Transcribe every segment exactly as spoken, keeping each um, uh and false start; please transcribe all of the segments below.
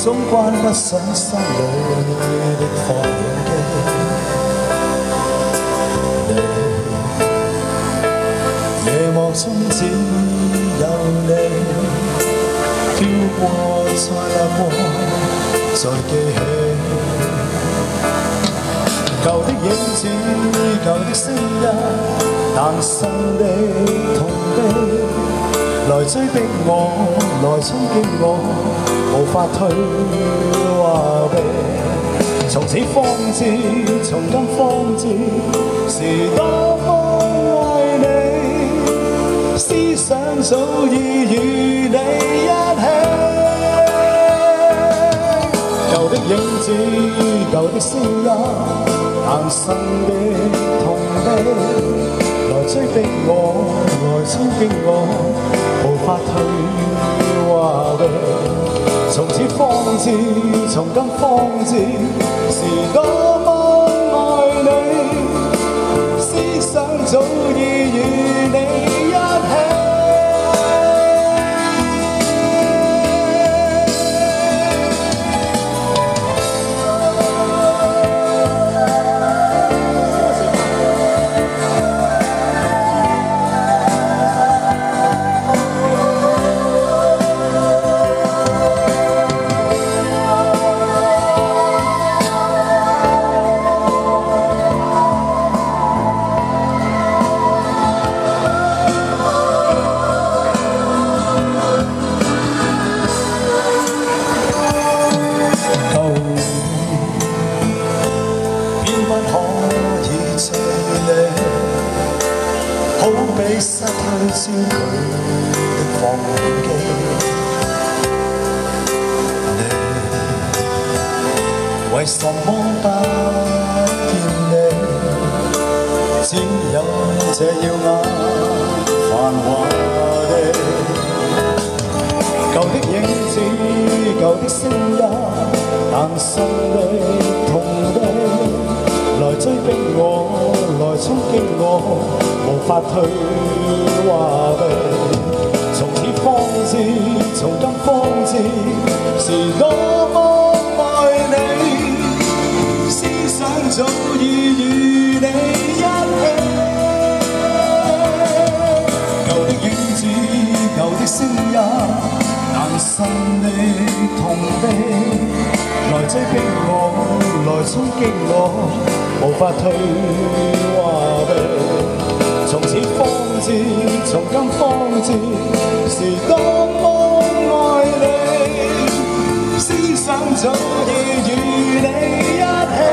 總關不上心裏的放映機。你夜幕中只有你，飄過再掠過，再記起舊的影子，舊的聲音，誕生的痛悲。來追逼我，來衝擊我，無法退話避。從此方知，從今方知，是多麼愛你，思想早已與你一起。舊的影子，舊的聲音，誕生的痛悲。來追逼我，來衝擊我，無法退話避。從此方知，從今方知，是多麼愛你，思想早已與你一起。好比失去焦距的放映機，你為什麼不見你？只有這耀眼繁華地，舊的影子，舊的聲音，誕生的痛悲，來追逼我，來衝擊我。無法退話避，從此方知，從今方知，是多麼愛你，思想早已與你一起。舊的影子，舊的聲音，誕生的痛悲，來追逼我，來衝擊我，無法退話避。從此方知，從今方知，是多麼愛你，思想早已與你一起。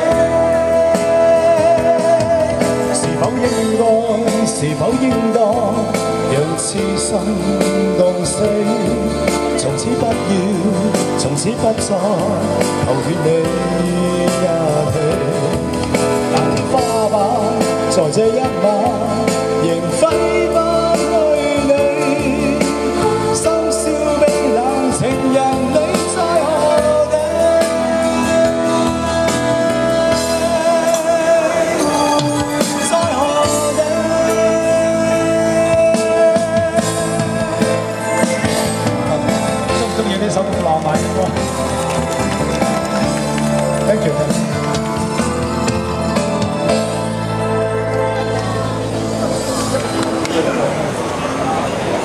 是否應該，是否應當，讓痴心動死？從此不要，從此不再，求勸你一起。藍天花板，在這一晚。